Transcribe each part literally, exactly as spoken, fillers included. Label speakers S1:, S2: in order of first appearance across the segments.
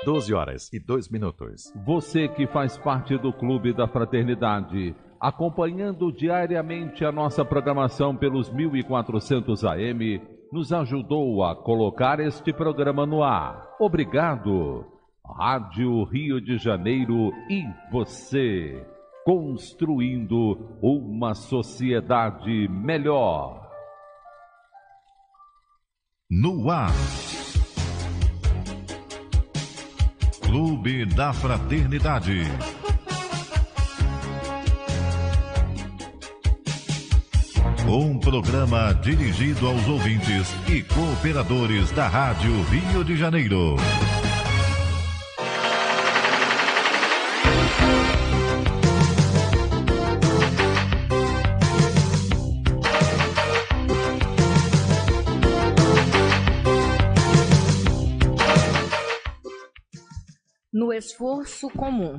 S1: doze horas e dois minutos.
S2: Você que faz parte do Clube da Fraternidade, acompanhando diariamente a nossa programação pelos mil e quatrocentos A M, nos ajudou a colocar este programa no ar. Obrigado. Rádio Rio de Janeiro e você, construindo uma sociedade melhor.
S3: No ar, Clube da Fraternidade. Um programa dirigido aos ouvintes e cooperadores da Rádio Rio de Janeiro.
S4: No esforço comum.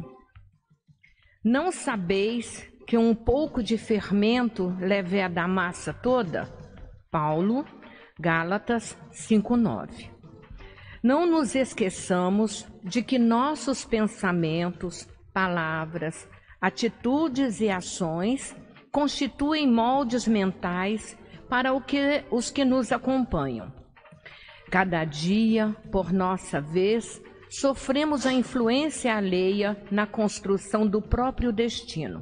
S4: Não sabeis que um pouco de fermento leveda a massa toda? Paulo, Gálatas cinco, nove. Não nos esqueçamos de que nossos pensamentos, palavras, atitudes e ações constituem moldes mentais para o que, os que nos acompanham. Cada dia, por nossa vez, sofremos a influência alheia na construção do próprio destino.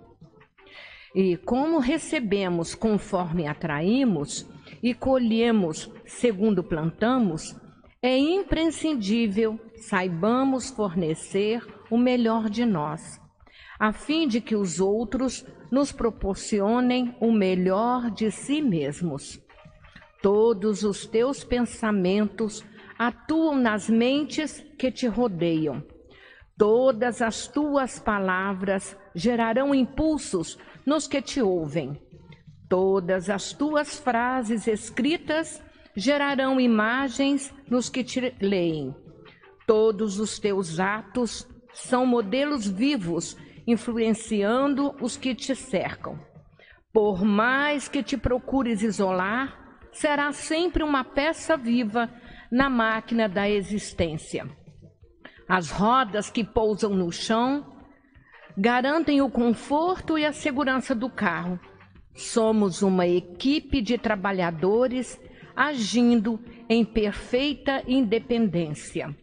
S4: E como recebemos conforme atraímos e colhemos segundo plantamos, é imprescindível saibamos fornecer o melhor de nós, a fim de que os outros nos proporcionem o melhor de si mesmos. Todos os teus pensamentos atuam nas mentes que te rodeiam. Todas as tuas palavras gerarão impulsos nos que te ouvem. Todas as tuas frases escritas gerarão imagens nos que te leem. Todos os teus atos são modelos vivos, influenciando os que te cercam. Por mais que te procures isolar, será sempre uma peça viva na máquina da existência. As rodas que pousam no chão garantem o conforto e a segurança do carro. Somos uma equipe de trabalhadores agindo em perfeita independência.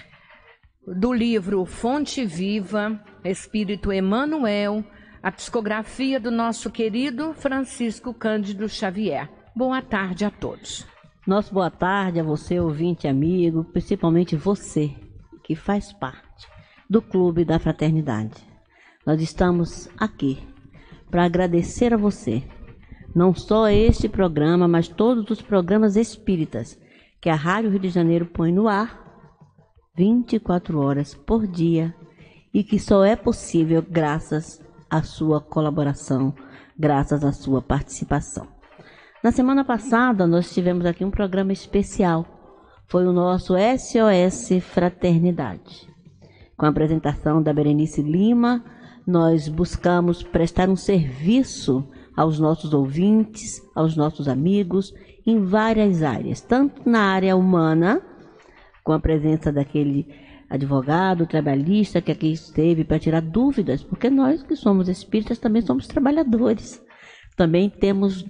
S4: Do livro Fonte Viva, Espírito Emmanuel, a psicografia do nosso querido Francisco Cândido Xavier. Boa tarde a todos.
S5: Nosso boa tarde a você, ouvinte amigo, principalmente você, que faz parte do Clube da Fraternidade. Nós estamos aqui para agradecer a você, não só este programa, mas todos os programas espíritas que a Rádio Rio de Janeiro põe no ar vinte e quatro horas por dia e que só é possível graças à sua colaboração, graças à sua participação. Na semana passada, nós tivemos aqui um programa especial. Foi o nosso S O S Fraternidade. Com a apresentação da Berenice Lima, nós buscamos prestar um serviço aos nossos ouvintes, aos nossos amigos, em várias áreas. Tanto na área humana, com a presença daquele advogado trabalhista que aqui esteve para tirar dúvidas, porque nós que somos espíritas também somos trabalhadores. Também temos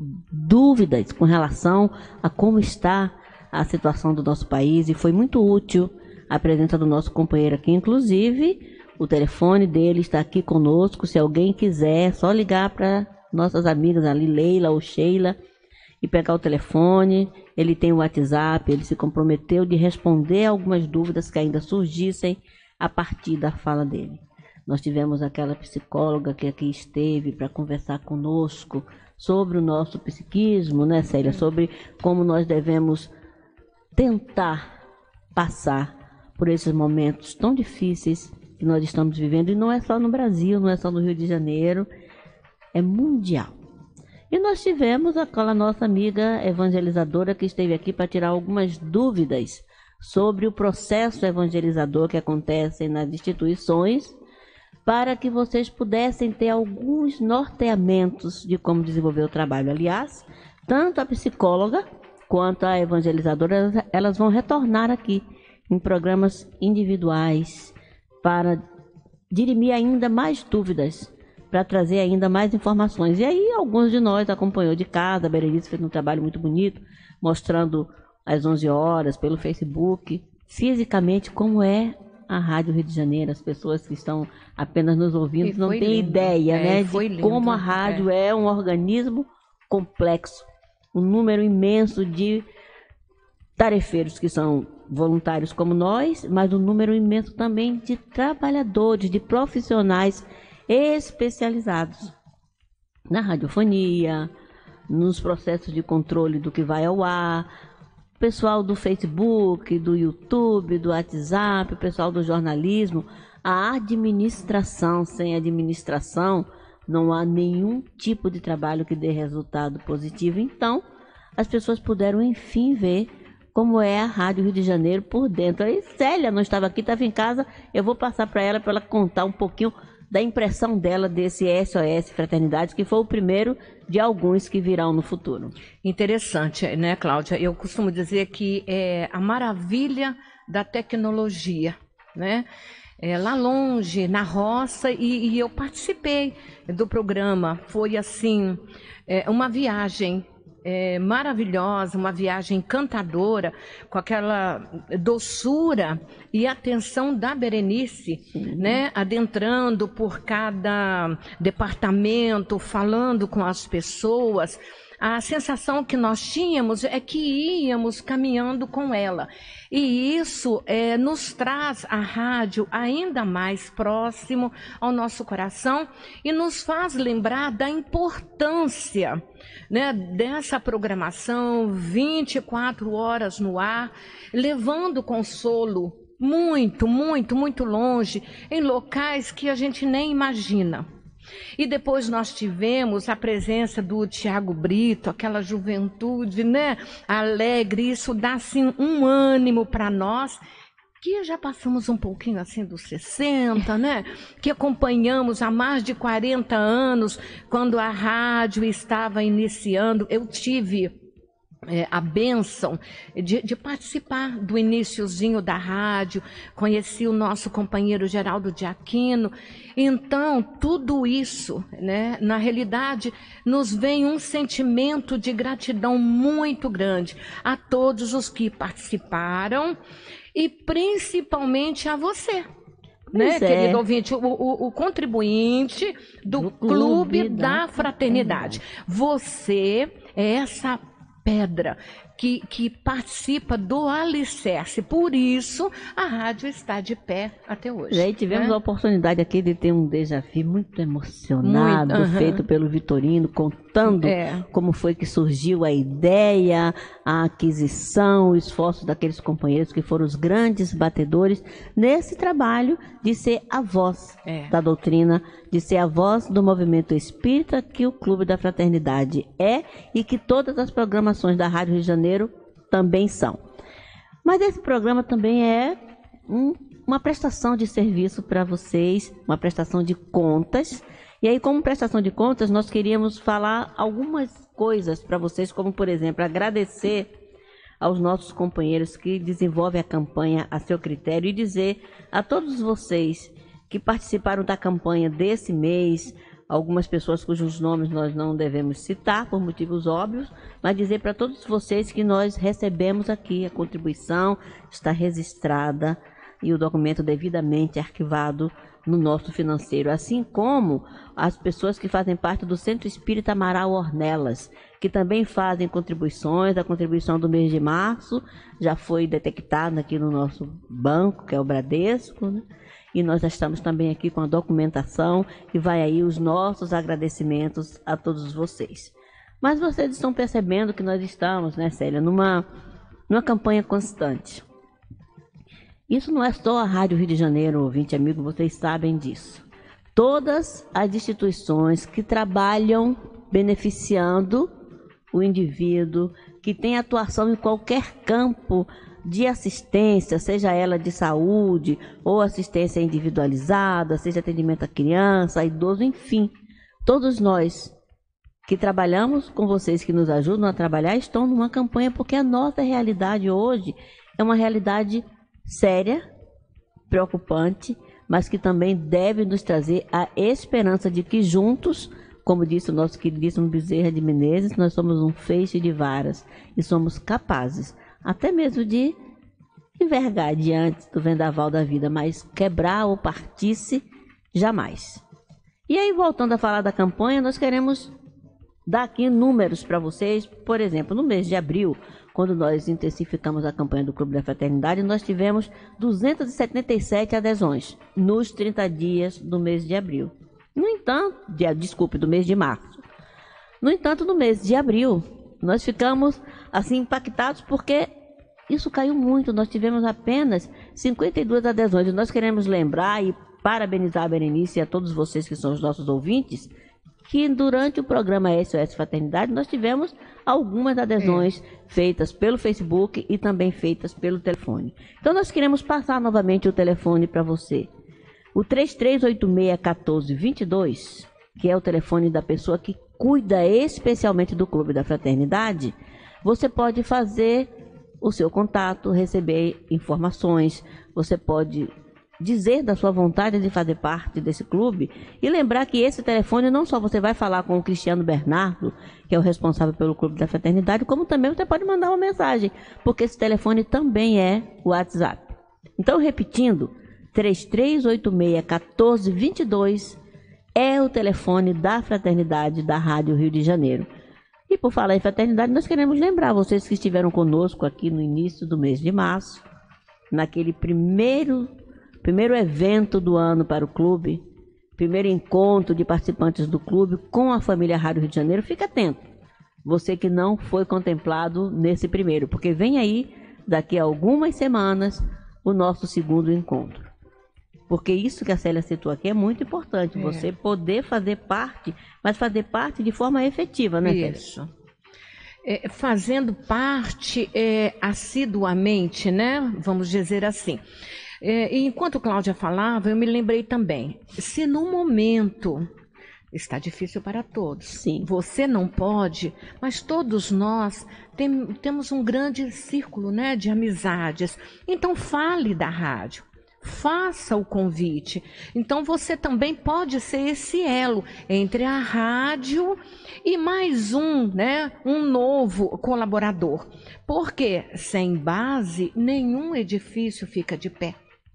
S5: dúvidas com relação a como está a situação do nosso país e foi muito útil a presença do nosso companheiro aqui, inclusive o telefone dele está aqui conosco, se alguém quiser, só ligar para nossas amigas ali, Leila ou Sheila, e pegar o telefone. Ele tem o WhatsApp, ele se comprometeu de responder algumas dúvidas que ainda surgissem a partir da fala dele. Nós tivemos aquela psicóloga que aqui esteve para conversar conosco sobre o nosso psiquismo, né, Célia? Sobre como nós devemos tentar passar por esses momentos tão difíceis que nós estamos vivendo. E não é só no Brasil, não é só no Rio de Janeiro, é mundial. E nós tivemos aquela nossa amiga evangelizadora que esteve aqui para tirar algumas dúvidas sobre o processo evangelizador que acontece nas instituições, para que vocês pudessem ter alguns norteamentos de como desenvolver o trabalho. Aliás, tanto a psicóloga quanto a evangelizadora, elas vão retornar aqui em programas individuais, para dirimir ainda mais dúvidas, para trazer ainda mais informações. E aí alguns de nós acompanhou de casa, a Berenice fez um trabalho muito bonito, mostrando às onze horas pelo Facebook, fisicamente, como é a Rádio Rio de Janeiro. As pessoas que estão apenas nos ouvindo não têm ideia, é, né, de lindo, como a rádio é. é um organismo complexo, um número imenso de tarefeiros que são voluntários como nós, mas um número imenso também de trabalhadores, de profissionais especializados na radiofonia, nos processos de controle do que vai ao ar, o pessoal do Facebook, do YouTube, do WhatsApp, o pessoal do jornalismo, a administração. Sem administração não há nenhum tipo de trabalho que dê resultado positivo. Então, as pessoas puderam enfim ver como é a Rádio Rio de Janeiro por dentro. Aí Célia não estava aqui, estava em casa, eu vou passar para ela para ela contar um pouquinho da impressão dela desse S O S Fraternidade, que foi o primeiro de alguns que virão no futuro. Interessante, né, Cláudia? Eu costumo dizer que é a maravilha da tecnologia, né? É, lá longe, na roça, e, e eu participei do programa. Foi, assim, é, uma viagem É, maravilhosa, uma viagem encantadora, com aquela doçura e atenção da Berenice, uhum. né, adentrando por cada departamento, falando com as pessoas. A sensação que nós tínhamos é que íamos caminhando com ela. E isso é, nos traz a rádio ainda mais próximo ao nosso coração e nos faz lembrar da importância, né, dessa programação vinte e quatro horas no ar, levando consolo muito, muito, muito longe, em locais que a gente nem imagina. E depois nós tivemos a presença do Tiago Brito, aquela juventude, né, alegre. Isso dá assim um ânimo para nós, que já passamos um pouquinho assim dos sessenta, né, que acompanhamos há mais de quarenta anos, quando a rádio estava iniciando. Eu tive É, a bênção de, de participar do iniciozinho da rádio, conheci o nosso companheiro Geraldo de Aquino. Então, tudo isso, né, na realidade, nos vem um sentimento de gratidão muito grande a todos os que participaram e principalmente a você, né, é. querido ouvinte, o, o, o contribuinte do, do Clube, Clube da, da Fraternidade. Você é essa pedra que, que participa do alicerce. Por isso, a rádio está de pé até hoje. E aí tivemos né? a oportunidade aqui de ter um déjà vu muito emocionado, muito, uh-huh. feito pelo Vitorino, contando é. como foi que surgiu a ideia, a aquisição, o esforço daqueles companheiros que foram os grandes batedores nesse trabalho de ser a voz é. da doutrina, de ser a voz do movimento espírita que o Clube da Fraternidade é e que todas as programações da Rádio Rio de Janeiro também são. Mas esse programa também é um, uma prestação de serviço para vocês, uma prestação de contas. E aí, como prestação de contas, nós queríamos falar algumas coisas para vocês, como, por exemplo, agradecer aos nossos companheiros que desenvolvem a campanha a seu critério e dizer a todos vocês que participaram da campanha desse mês, algumas pessoas cujos nomes nós não devemos citar por motivos óbvios, mas dizer para todos vocês que nós recebemos aqui a contribuição, está registrada e o documento devidamente arquivado no nosso financeiro, assim como as pessoas que fazem parte do Centro Espírita Amaral Ornelas, que também fazem contribuições. A contribuição do mês de março já foi detectada aqui no nosso banco, que é o Bradesco, né? E nós já estamos também aqui com a documentação e vai aí os nossos agradecimentos a todos vocês. Mas vocês estão percebendo que nós estamos, né, Célia, numa, numa campanha constante. Isso não é só a Rádio Rio de Janeiro, ouvinte amigo, vocês sabem disso. Todas as instituições que trabalham beneficiando o indivíduo, que tem atuação em qualquer campo de assistência, seja ela de saúde ou assistência individualizada, seja atendimento à criança, a idoso, enfim. Todos nós que trabalhamos com vocês, que nos ajudam a trabalhar, estão numa campanha, porque a nossa realidade hoje é uma realidade séria, preocupante, mas que também deve nos trazer a esperança de que juntos, como disse o nosso queridíssimo Bezerra de Menezes, nós somos um feixe de varas e somos capazes até mesmo de envergar diante do vendaval da vida, mas quebrar ou partir-se jamais. E aí, voltando a falar da campanha, nós queremos dar aqui números para vocês. Por exemplo, no mês de abril, quando nós intensificamos a campanha do Clube da Fraternidade, nós tivemos duzentas e setenta e sete adesões nos trinta dias do mês de abril. No entanto, de, desculpe, do mês de março. No entanto, no mês de abril, nós ficamos assim impactados porque isso caiu muito. Nós tivemos apenas cinquenta e duas adesões. E nós queremos lembrar e parabenizar a Berenice e a todos vocês que são os nossos ouvintes, que durante o programa S O S Fraternidade nós tivemos algumas adesões é. feitas pelo Facebook e também feitas pelo telefone. Então nós queremos passar novamente o telefone para você. O três três oito seis, um quatro dois dois, que é o telefone da pessoa que cuida especialmente do Clube da Fraternidade, você pode fazer o seu contato, receber informações, você pode dizer da sua vontade de fazer parte desse clube e lembrar que esse telefone não só você vai falar com o Cristiano Bernardo, que é o responsável pelo Clube da Fraternidade, como também você pode mandar uma mensagem, porque esse telefone também é o WhatsApp. Então, repetindo, três três oito seis, um quatro dois dois é o telefone da Fraternidade da Rádio Rio de Janeiro. E por falar em fraternidade, nós queremos lembrar vocês que estiveram conosco aqui no início do mês de março, naquele primeiro Primeiro evento do ano para o clube, primeiro encontro de participantes do clube com a família Rádio Rio de Janeiro. Fique atento, você que não foi contemplado nesse primeiro, porque vem aí, daqui a algumas semanas, o nosso segundo encontro. Porque isso que a Célia citou aqui é muito importante, é. você poder fazer parte, mas fazer parte de forma efetiva, né, Célia?
S4: Isso. É, fazendo parte é, assiduamente, né? Vamos dizer assim. É, e enquanto Cláudia falava, eu me lembrei também, se no momento está difícil para todos,
S5: sim,
S4: você não pode, mas todos nós tem, temos um grande círculo, né, de amizades, então fale da rádio, faça o convite, então você também pode ser esse elo entre a rádio e mais um, né, um novo colaborador, porque sem base nenhum edifício fica de pé.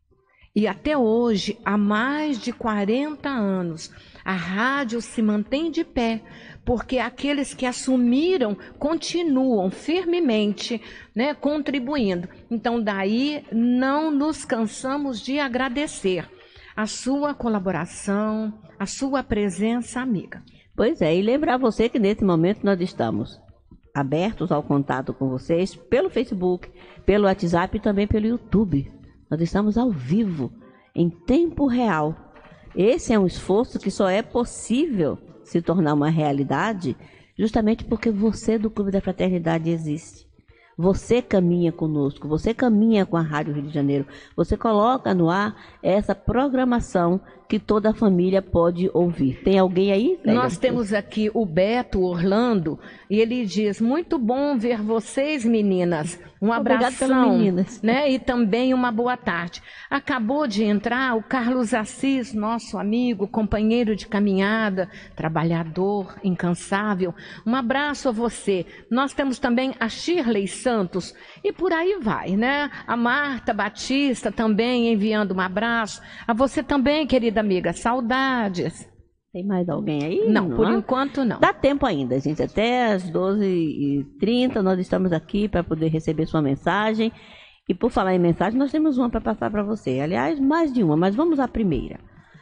S4: E até hoje, há mais de quarenta anos, a rádio se mantém de pé, porque aqueles que assumiram continuam firmemente, né, contribuindo. Então, daí, não nos cansamos de agradecer a sua colaboração, a sua presença amiga.
S5: Pois é, e lembrar você que nesse momento nós estamos abertos ao contato com vocês pelo Facebook, pelo WhatsApp e também pelo YouTube. Nós estamos ao vivo, em tempo real. Esse é um esforço que só é possível se tornar uma realidade justamente porque você do Clube da Fraternidade existe. Você caminha conosco, você caminha com a Rádio Rio de Janeiro, você coloca no ar essa programação que toda a família pode ouvir. Tem alguém aí?
S4: Nós temos aqui o Beto Orlando e ele diz, muito bom ver vocês, meninas. Um abração, meninas, né? E também uma boa tarde. Acabou de entrar o Carlos Assis, nosso amigo, companheiro de caminhada, trabalhador, incansável. Um abraço a você. Nós temos também a Shirley Santos e por aí vai, né? A Marta Batista também enviando um abraço. A você também, querida amiga, saudades.
S5: Tem mais alguém aí?
S4: Não,
S5: não,
S4: por enquanto não.
S5: Dá tempo ainda, gente. Até às doze e trinta nós estamos aqui para poder receber sua mensagem. E por falar em mensagem, nós temos uma para passar para você. Aliás, mais de uma, mas vamos à primeira.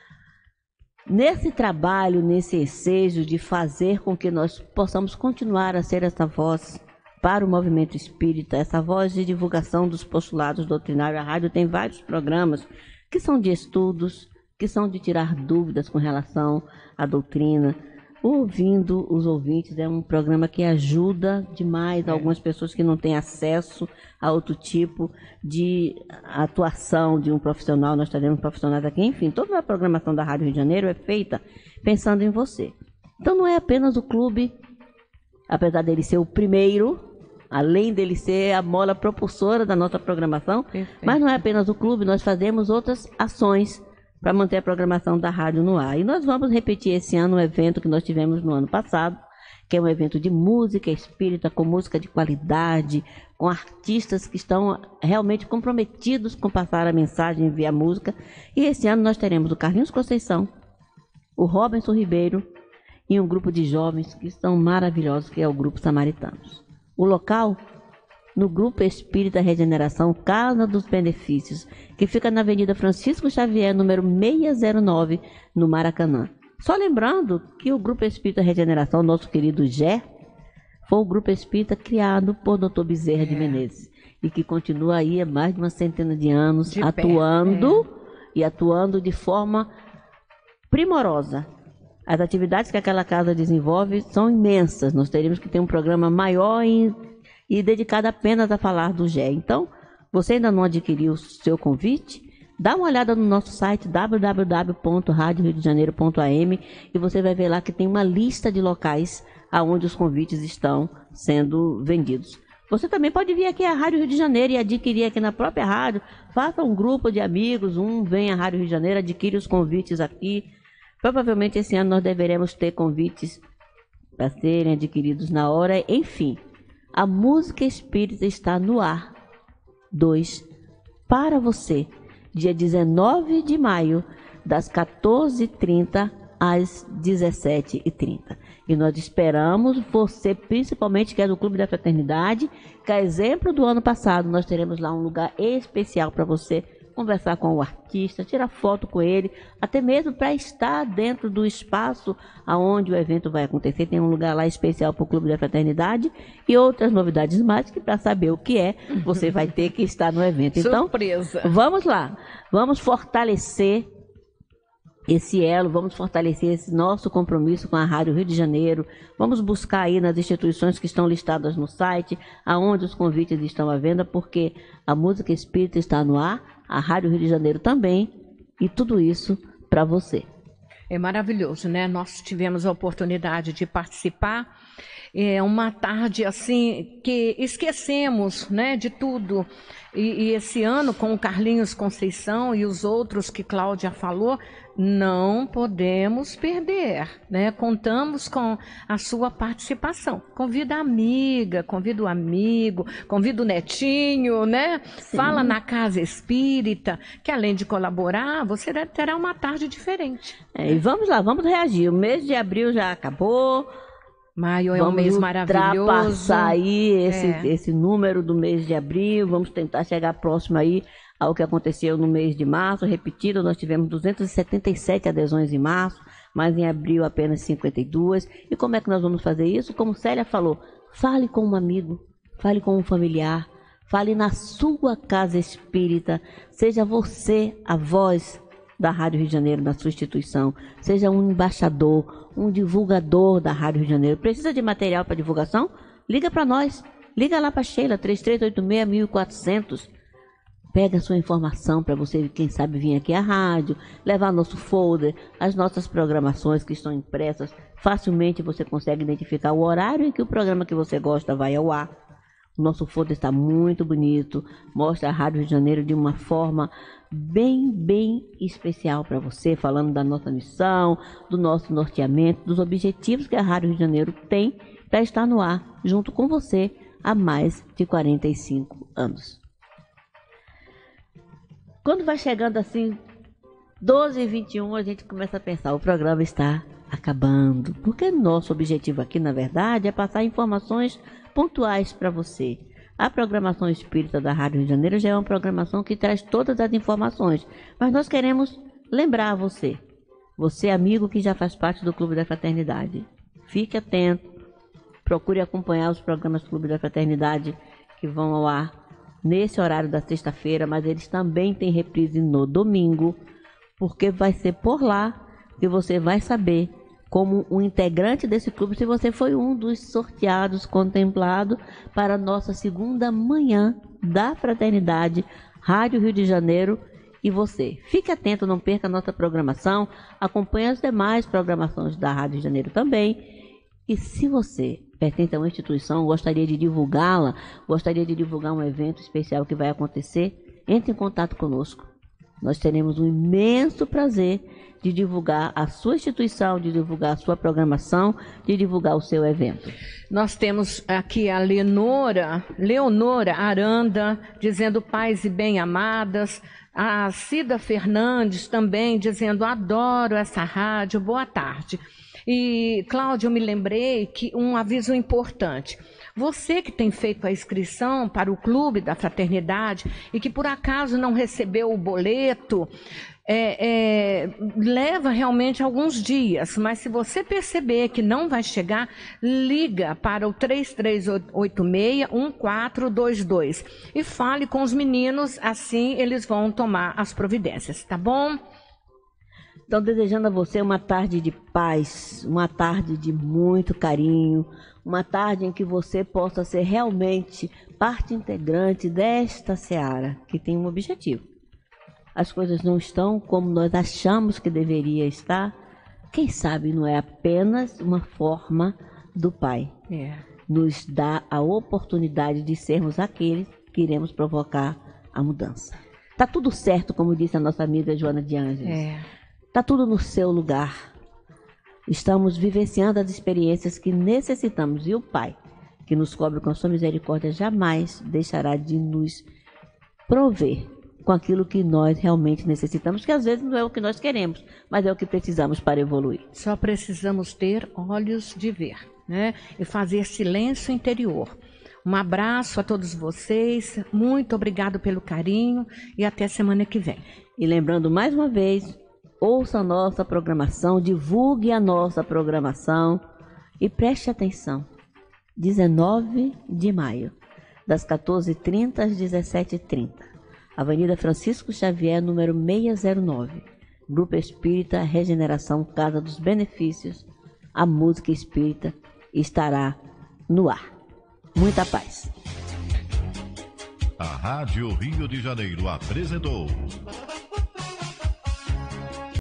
S5: Nesse trabalho, nesse ensejo de fazer com que nós possamos continuar a ser essa voz para o movimento espírita, essa voz de divulgação dos postulados doutrinários, a rádio tem vários programas que são de estudos, que são de tirar dúvidas com relação à doutrina. Ouvindo os ouvintes é um programa que ajuda demais algumas pessoas que não têm acesso a outro tipo de atuação de um profissional. Nós teremos profissionais aqui, enfim, toda a programação da Rádio Rio de Janeiro é feita pensando em você. Então não é apenas o clube, apesar dele ser o primeiro além dele ser a mola propulsora da nossa programação. Perfeito. Mas não é apenas o clube, nós fazemos outras ações para manter a programação da rádio no ar. E nós vamos repetir esse ano um evento que nós tivemos no ano passado, que é um evento de música espírita, com música de qualidade, com artistas que estão realmente comprometidos com passar a mensagem via música. E esse ano nós teremos o Carlinhos Conceição, o Robinson Ribeiro e um grupo de jovens que são maravilhosos, que é o Grupo Samaritanos. O local, no Grupo Espírita Regeneração Casa dos Benefícios, que fica na Avenida Francisco Xavier, número seiscentos e nove, no Maracanã. Só lembrando que o Grupo Espírita Regeneração, nosso querido Gé, foi o Grupo Espírita criado por doutor Bezerra é. de Menezes, e que continua aí há mais de uma centena de anos de atuando, é. e atuando de forma primorosa. As atividades que aquela casa desenvolve são imensas. Nós teríamos que ter um programa maior e, e dedicado apenas a falar do Gé. Então, você ainda não adquiriu o seu convite? Dá uma olhada no nosso site w w w ponto rádio rio de janeiro ponto a m e você vai ver lá que tem uma lista de locais aonde os convites estão sendo vendidos. Você também pode vir aqui à Rádio Rio de Janeiro e adquirir aqui na própria rádio. Faça um grupo de amigos, um vem à Rádio Rio de Janeiro, adquire os convites aqui. Provavelmente esse ano nós deveremos ter convites para serem adquiridos na hora. Enfim, a música espírita está no ar. Dois, para você. Dia dezenove de maio, das quatorze e trinta às dezessete e trinta. E nós esperamos você, principalmente que é do Clube da Fraternidade, que a exemplo do ano passado, nós teremos lá um lugar especial para você conversar com o artista, tirar foto com ele, até mesmo para estar dentro do espaço aonde o evento vai acontecer. Tem um lugar lá especial para o Clube da Fraternidade e outras novidades mais que, para saber o que é, você vai ter que estar no evento. Então, surpresa. Vamos lá, vamos fortalecer esse elo, vamos fortalecer esse nosso compromisso com a Rádio Rio de Janeiro. Vamos buscar aí nas instituições que estão listadas no site, aonde os convites estão à venda, porque a música espírita está no ar, a Rádio Rio de Janeiro também, e tudo isso para você.
S4: É maravilhoso, né? Nós tivemos a oportunidade de participar. É uma tarde assim que esquecemos, né, de tudo. E, e esse ano, com o Carlinhos Conceição e os outros que Cláudia falou, não podemos perder, né? Contamos com a sua participação. Convida a amiga, convida o amigo, convida o netinho, né? Sim. Fala na Casa Espírita, que além de colaborar, você terá uma tarde diferente.
S5: É, e vamos lá, vamos reagir. O mês de abril já acabou.
S4: Maio é vamos um mês maravilhoso.
S5: Vamos ultrapassar aí esse, é. esse número do mês de abril. Vamos tentar chegar próximo aí ao que aconteceu no mês de março. Repetido, nós tivemos duzentas e setenta e sete adesões em março, mas em abril apenas cinquenta e duas. E como é que nós vamos fazer isso? Como Célia falou, fale com um amigo, fale com um familiar, fale na sua casa espírita. Seja você a voz da Rádio Rio de Janeiro na sua instituição. Seja um embaixador, um divulgador da Rádio Rio de Janeiro. Precisa de material para divulgação? Liga para nós. Liga lá para Sheila, três três oito seis, mil e quatrocentos. Pega a sua informação para você, quem sabe, vir aqui à rádio, levar nosso folder, as nossas programações que estão impressas. Facilmente você consegue identificar o horário em que o programa que você gosta vai ao ar. O nosso folder está muito bonito, mostra a Rádio Rio de Janeiro de uma forma bem, bem especial para você, falando da nossa missão, do nosso norteamento, dos objetivos que a Rádio Rio de Janeiro tem para estar no ar, junto com você, há mais de quarenta e cinco anos. Quando vai chegando assim, doze e vinte e um, a gente começa a pensar, o programa está acabando, porque nosso objetivo aqui, na verdade, é passar informações pontuais para você. A programação espírita da Rádio Rio de Janeiro já é uma programação que traz todas as informações, mas nós queremos lembrar a você, você amigo que já faz parte do Clube da Fraternidade, fique atento, procure acompanhar os programas do Clube da Fraternidade que vão ao ar nesse horário da sexta-feira, mas eles também têm reprise no domingo, porque vai ser por lá que você vai saber, como um integrante desse clube, se você foi um dos sorteados, contemplado para a nossa segunda manhã da Fraternidade, Rádio Rio de Janeiro. E você, fique atento, não perca a nossa programação, acompanhe as demais programações da Rádio Rio de Janeiro também. E se você pertence a uma instituição, gostaria de divulgá-la, gostaria de divulgar um evento especial que vai acontecer, entre em contato conosco. Nós teremos um imenso prazer de divulgar a sua instituição, de divulgar a sua programação, de divulgar o seu evento.
S4: Nós temos aqui a Leonora, Leonora Aranda, dizendo paz e bem-amadas. A Cida Fernandes também dizendo adoro essa rádio, boa tarde. E, Cláudia, eu me lembrei que um aviso importante. Você que tem feito a inscrição para o Clube da Fraternidade e que por acaso não recebeu o boleto, é, é, leva realmente alguns dias, mas se você perceber que não vai chegar, liga para o três três oito seis, um quatro dois dois e fale com os meninos, assim eles vão tomar as providências, tá bom?
S5: Então, desejando a você uma tarde de paz, uma tarde de muito carinho, uma tarde em que você possa ser realmente parte integrante desta seara, que tem um objetivo. As coisas não estão como nós achamos que deveria estar. Quem sabe não é apenas uma forma do Pai.
S4: É.
S5: Nos dá a oportunidade de sermos aqueles que iremos provocar a mudança. Tá tudo certo, como disse a nossa amiga Joana de Ângeles.
S4: É.
S5: Está tudo no seu lugar. Estamos vivenciando as experiências que necessitamos. E o Pai, que nos cobre com a sua misericórdia, jamais deixará de nos prover com aquilo que nós realmente necessitamos, que às vezes não é o que nós queremos, mas é o que precisamos para evoluir.
S4: Só precisamos ter olhos de ver, né? E fazer silêncio interior. Um abraço a todos vocês, muito obrigado pelo carinho e até semana que vem.
S5: E lembrando mais uma vez, ouça a nossa programação, divulgue a nossa programação e preste atenção. dezenove de maio, das quatorze e trinta às dezessete e trinta. Avenida Francisco Xavier, número seiscentos e zero nove. Grupo Espírita Regeneração Casa dos Benefícios. A música espírita estará no ar. Muita paz.
S3: A Rádio Rio de Janeiro apresentou